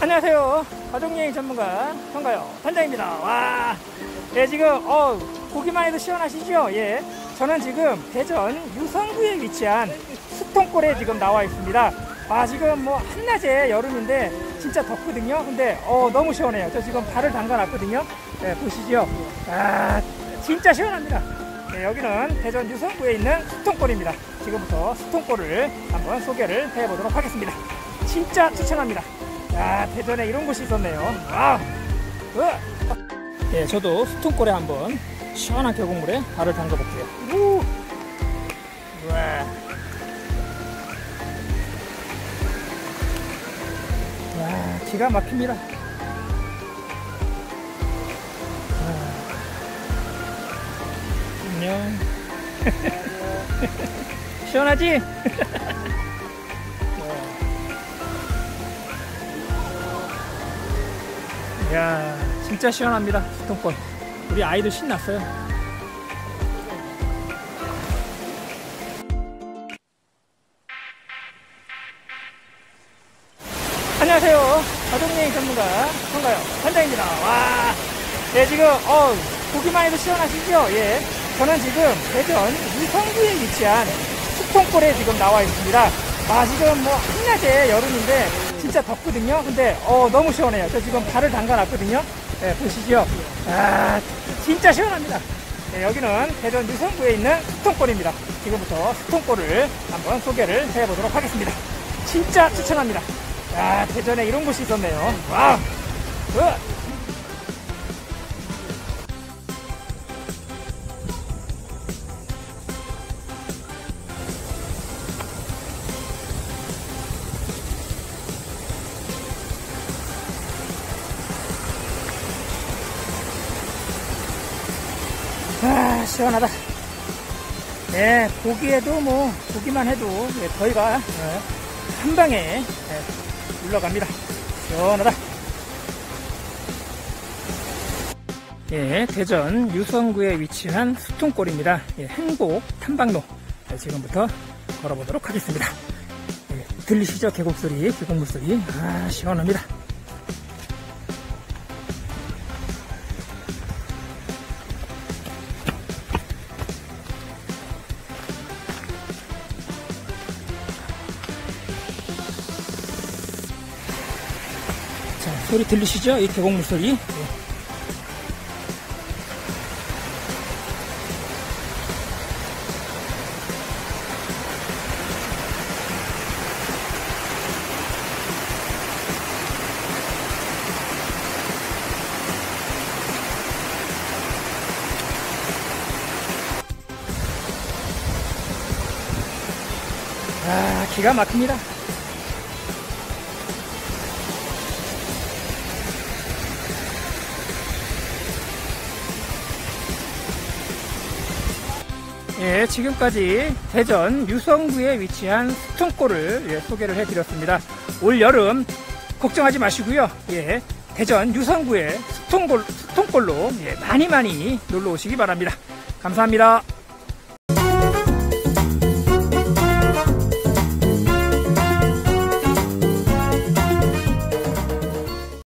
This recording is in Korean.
안녕하세요. 가족여행 전문가 성가요 단장입니다. 와, 예, 지금 보기만 해도 시원하시죠? 예, 저는 지금 대전 유성구에 위치한 수통골에 지금 나와 있습니다. 아, 지금 뭐 한낮에 여름인데 진짜 덥거든요. 근데 너무 시원해요. 저 지금 발을 담가 놨거든요. 예, 보시죠. 아, 진짜 시원합니다. 네, 여기는 대전 유성구에 있는 수통골입니다. 지금부터 수통골을 한번 소개를 해보도록 하겠습니다. 진짜 추천합니다. 야, 대전에 이런 곳이 있었네요. 와, 예, 저도 수통골에 한번 시원한 계곡물에 발을 담가 볼게요. 와, 기가 막힙니다. 안녕. 시원하지? 이야, 진짜 시원합니다. 수통골. 우리 아이들 신났어요. 안녕하세요. 가족여행 전문가 성가요 단장입니다. 와, 예, 지금 보기만 해도 시원하시죠? 예, 저는 지금 대전 유성구에 위치한 수통골에 지금 나와 있습니다. 아, 지금 뭐 한낮에 여름인데 진짜 덥거든요. 근데 너무 시원해요. 저 지금 발을 담가 놨거든요. 네, 보시죠. 아, 진짜 시원합니다. 네, 여기는 대전 유성구에 있는 수통골입니다. 지금부터 수통골을 한번 소개를 해보도록 하겠습니다. 진짜 추천합니다. 야, 대전에 이런 곳이 있었네요. 와, 아, 시원하다. 네, 보기에도 보기만 해도 더위가 한 방에 물러갑니다. 시원하다. 예, 대전 유성구에 위치한 수통골입니다. 예, 행복 탐방로. 지금부터 걸어보도록 하겠습니다. 예, 들리시죠? 계곡소리, 계곡물소리. 아, 시원합니다. 자, 소리 들리시죠? 이 계곡물 소리. 네. 아, 기가 막힙니다. 예, 지금까지 대전 유성구에 위치한 수통골을 소개를 해드렸습니다. 올 여름 걱정하지 마시고요. 예, 대전 유성구의 수통골로 많이 놀러 오시기 바랍니다. 감사합니다.